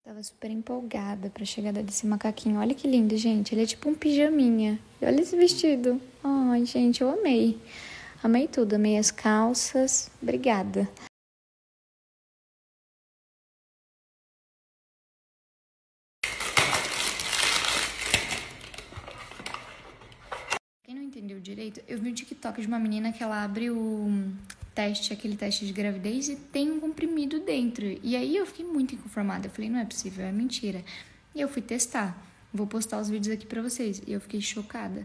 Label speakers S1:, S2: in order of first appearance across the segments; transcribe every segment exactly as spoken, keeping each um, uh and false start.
S1: Tava super empolgada pra chegada desse macaquinho. Olha que lindo, gente. Ele é tipo um pijaminha. Olha esse vestido. Ai, gente, eu amei. Amei tudo. Amei as calças. Obrigada. Quem não entendeu direito, eu vi um TikTok de uma menina que ela abre o teste, aquele teste de gravidez, e tem um comprimido dentro. E aí eu fiquei muito inconformada. Eu falei, não é possível, é mentira. E eu fui testar. Vou postar os vídeos aqui pra vocês. E eu fiquei chocada.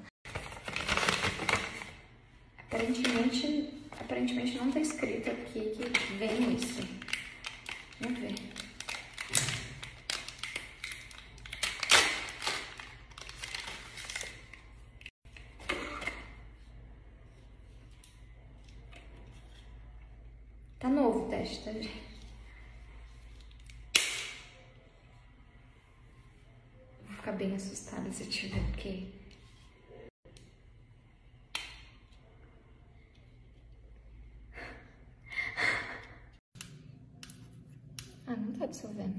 S1: Aparentemente, aparentemente não tá escrito aqui que vem isso. Vamos ver. Tá novo o teste, tá, gente? Vou ficar bem assustada se eu tiver, porque... Ah, não tá dissolvendo.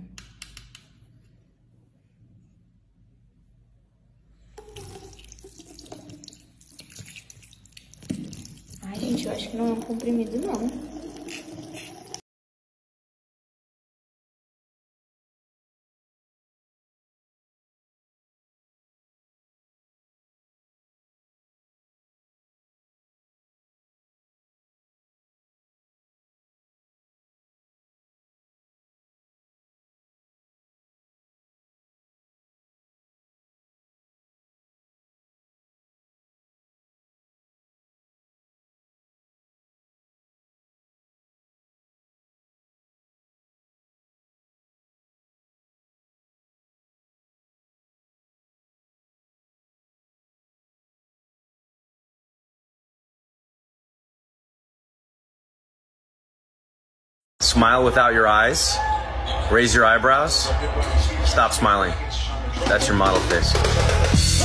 S1: Ai, gente, eu acho que não é um comprimido, não.
S2: Smile without your eyes. Raise your eyebrows. Stop smiling. That's your model face.